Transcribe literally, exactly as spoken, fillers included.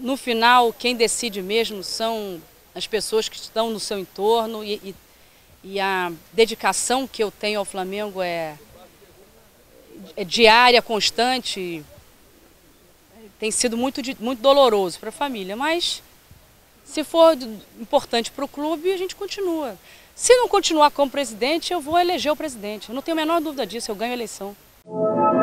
no final, quem decide mesmo são as pessoas que estão no seu entorno e, e, e a dedicação que eu tenho ao Flamengo é, é diária, constante. Tem sido muito, muito doloroso para a família, mas se for importante para o clube, a gente continua. Se não continuar como presidente, eu vou eleger o presidente. Eu não tenho a menor dúvida disso, eu ganho a eleição.